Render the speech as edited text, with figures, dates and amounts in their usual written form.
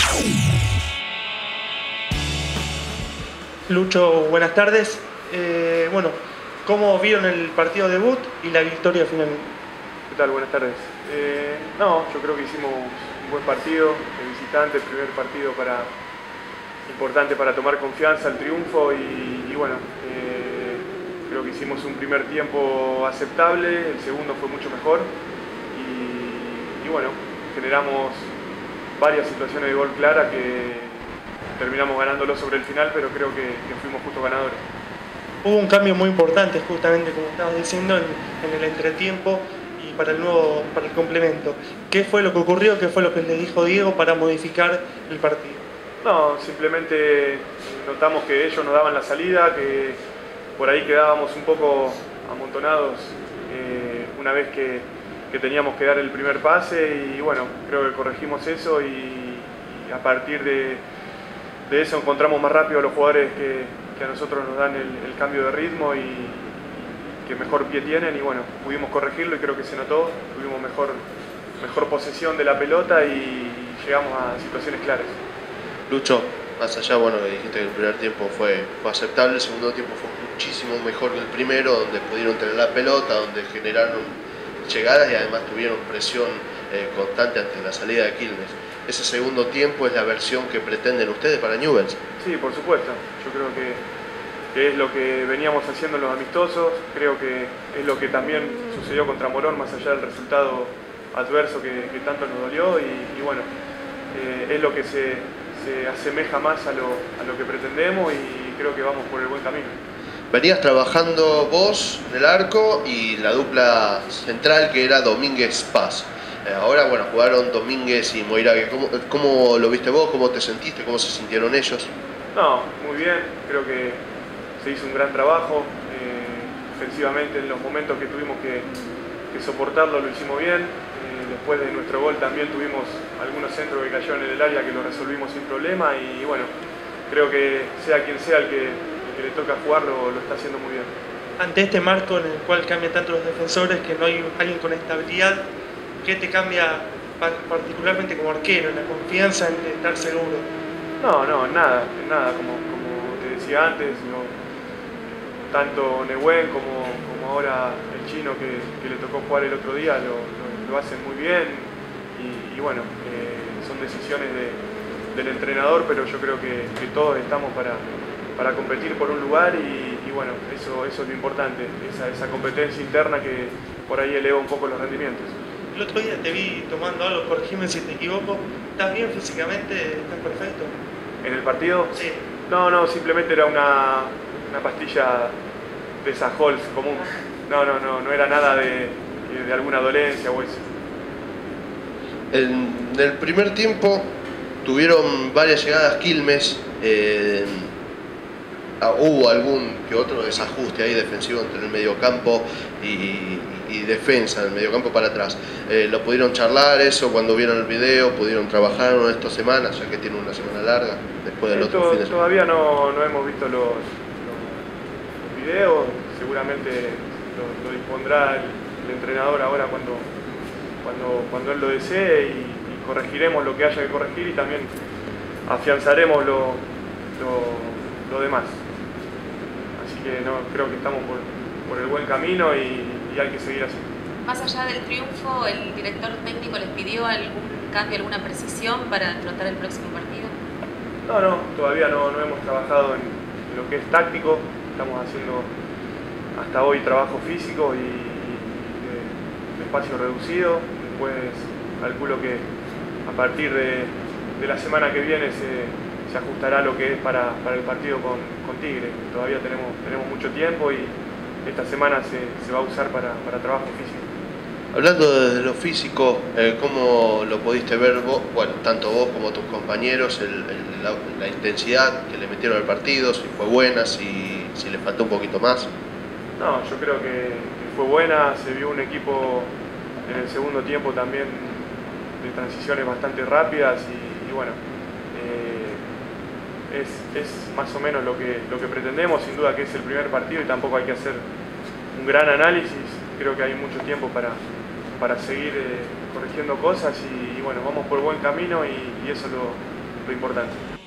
Lucho, buenas tardes. Bueno, ¿cómo vieron el partido debut y la victoria finalmente? ¿Qué tal? Buenas tardes. Yo creo que hicimos un buen partido de visitante, el primer partido importante para tomar confianza, el triunfo y bueno, creo que hicimos un primer tiempo aceptable, el segundo fue mucho mejor y bueno, generamos varias situaciones de gol clara que terminamos ganándolo sobre el final, pero creo que fuimos justos ganadores. Hubo un cambio muy importante, justamente como estabas diciendo, en el entretiempo y para el complemento. ¿Qué fue lo que ocurrió? ¿Qué fue lo que le dijo Diego para modificar el partido? No, simplemente notamos que ellos nos daban la salida, que por ahí quedábamos un poco amontonados una vez que teníamos que dar el primer pase y bueno, creo que corregimos eso y a partir de eso encontramos más rápido a los jugadores que a nosotros nos dan el cambio de ritmo y que mejor pie tienen y bueno, pudimos corregirlo y creo que se notó, tuvimos mejor posesión de la pelota y llegamos a situaciones claras. Lucho, más allá, bueno, dijiste que el primer tiempo fue aceptable, el segundo tiempo fue muchísimo mejor que el primero, donde pudieron tener la pelota, donde generaron llegadas y además tuvieron presión constante ante la salida de Quilmes. ¿Ese segundo tiempo es la versión que pretenden ustedes para Newell's? Sí, por supuesto. Yo creo que es lo que veníamos haciendo en los amistosos, creo que es lo que también sucedió contra Morón, más allá del resultado adverso que tanto nos dolió y bueno, es lo que se asemeja más a lo que pretendemos y creo que vamos por el buen camino. Venías trabajando vos en el arco y la dupla central que era Domínguez-Paz. Ahora, bueno, jugaron Domínguez y Moirague. ¿Cómo lo viste vos? ¿Cómo te sentiste? ¿Cómo se sintieron ellos? No, muy bien. Creo que se hizo un gran trabajo. Ofensivamente, en los momentos que tuvimos que soportarlo, lo hicimos bien. Después de nuestro gol también tuvimos algunos centros que cayeron en el área que lo resolvimos sin problema. Y bueno, creo que sea quien sea el que le toca jugar, lo está haciendo muy bien. Ante este marco en el cual cambian tanto los defensores, que no hay alguien con estabilidad, ¿qué te cambia particularmente como arquero, en la confianza en estar seguro? No, nada, como te decía antes, tanto Nehuen como ahora el chino que le tocó jugar el otro día lo hacen muy bien y bueno, son decisiones del entrenador, pero yo creo que todos estamos para competir por un lugar y bueno, eso es lo importante, esa competencia interna que por ahí eleva un poco los rendimientos. El otro día te vi tomando algo, corregime si te equivoco. ¿Estás bien físicamente? ¿Estás perfecto? ¿En el partido? Sí. No, simplemente era una pastilla de esa Halls común. No era nada de alguna dolencia o eso. En el primer tiempo tuvieron varias llegadas Quilmes. Hubo algún que otro desajuste ahí defensivo entre el mediocampo y defensa, del mediocampo para atrás. ¿Lo pudieron charlar eso cuando vieron el video? ¿Pudieron trabajar en estas semanas, ya que tiene una semana larga después del otro fin de semana? Todavía no hemos visto los videos, seguramente lo dispondrá el entrenador ahora cuando él lo desee y corregiremos lo que haya que corregir y también afianzaremos lo demás. Así que creo que estamos por el buen camino y hay que seguir así. Más allá del triunfo, ¿el director técnico les pidió algún cambio, alguna precisión para afrontar el próximo partido? Todavía no hemos trabajado en lo que es táctico, estamos haciendo hasta hoy trabajo físico y de espacio reducido. Después calculo que a partir de la semana que viene se ajustará lo que es para el partido con Tigre. Todavía tenemos mucho tiempo y esta semana se va a usar para trabajo físico. Hablando de lo físico, ¿cómo lo pudiste ver vos? Bueno, tanto vos como tus compañeros, la intensidad que le metieron al partido, si fue buena, si le faltó un poquito más. Yo creo que fue buena, se vio un equipo en el segundo tiempo también de transiciones bastante rápidas y bueno, es más o menos lo que pretendemos. Sin duda que es el primer partido y tampoco hay que hacer un gran análisis, creo que hay mucho tiempo para seguir corrigiendo cosas y bueno, vamos por buen camino y eso lo importante.